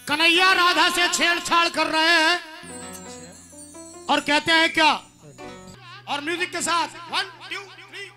कन्हैया राधा से छेड़छाड़ कर रहे हैं और कहते हैं क्या, और म्यूजिक के साथ 1 2 3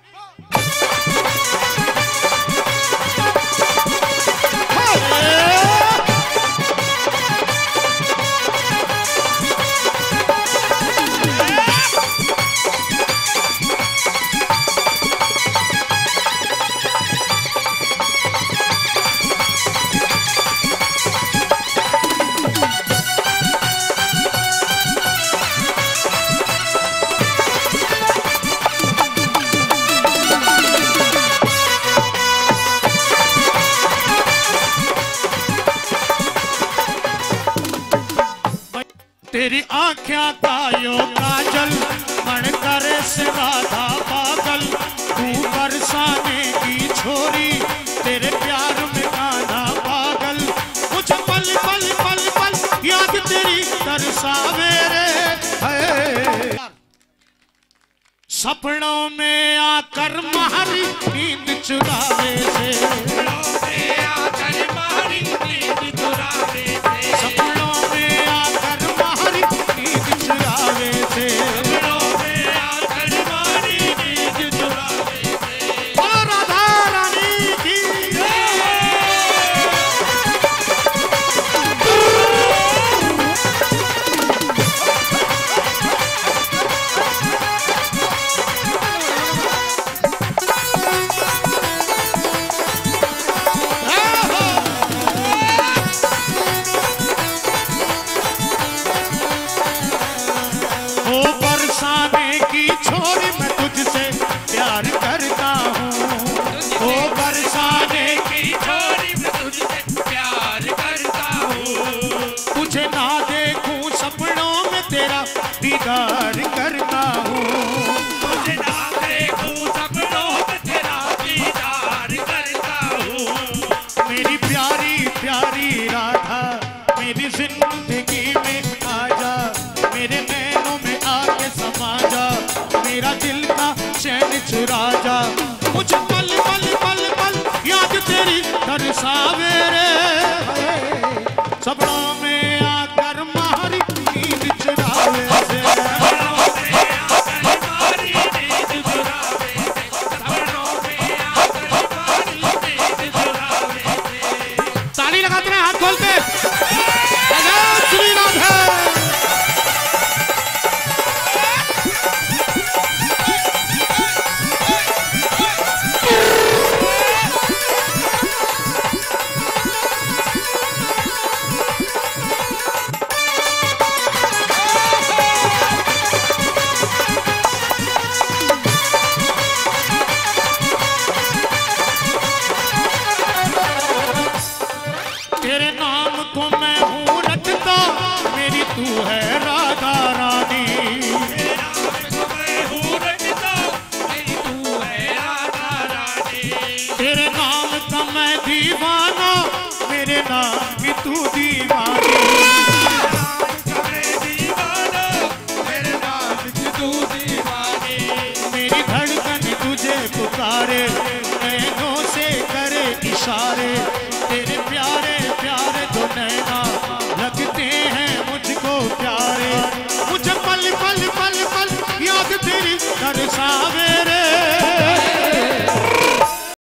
तेरी आँखें कायो काजल मन करे से राधा पागल, तू बरसाने की छोरी तेरे प्यार में गाना पागल, मुझे पल पल पल पल याद तेरी तरसावे रे, सपनों में आकर मारी नींद चुरावे से, सपनों में आकर मारी नींद चुरावे से, सपनों में आकर मारी नींद चुरावे से, सपनों में आकर मारी नींद चुरावे से। बोलो राधा रानी की छोरी मैं तुझसे प्यार करता हूँ, ओ बरसाने की छोरी मैं तुझसे प्यार करता हूँ, तुझे ना देखूं सपनों में तेरा दीदार करता हूँ, तुझे ना देखूं सपनों में तेरा दीदार करता हूँ। मेरी प्यारी प्यारी राधा मेरी जिंदगी में आजा, मेरे नैनों में आके समा जा, मेरा दिल का चैन चुरा जा, मुझे पल पल पल पल याद तेरी तरसावे रे, सपनों में आकर मारी नींद चुरावे से, सपनों में आकर मारी नींद चुरावे से, सपनों में आकर मारी नींद चुरावे से। ताली लगाते हैं, हाथ खोलते श्री राधे। तेरे नाम को मैं हूँ रखता, मेरी तू है राधा रानी, तेरे नाम को मैं हूँ रखता, मेरी तू है राधा रानी, तेरे नाम का मैं दीवाना, मेरे नाम की तू दीवानी, मेरे नाम की तू दीवानी, मेरी धड़कन तुझे पुकारे, नैनों से करे इशारे, तेरे प्यारे प्यारे तो नैना लगते हैं मुझको प्यारे, मुझे पल पल पल पल याद तेरी तरसावे रे,